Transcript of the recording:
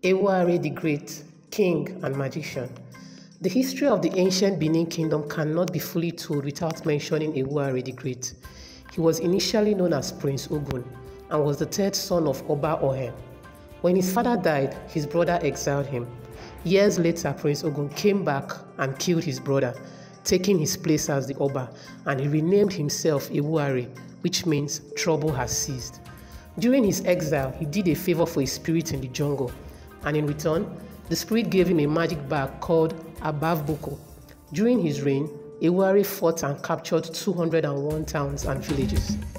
Ewuare the Great, king and magician. The history of the ancient Benin kingdom cannot be fully told without mentioning Ewuare the Great. He was initially known as Prince Ogun and was the third son of Oba Ohen. When his father died, his brother exiled him. Years later, Prince Ogun came back and killed his brother, taking his place as the Oba, and he renamed himself Ewuare, which means trouble has ceased. During his exile, he did a favor for a spirit in the jungle, and in return, the spirit gave him a magic bag called Abavboko. During his reign, Ewuare fought and captured 201 towns and villages.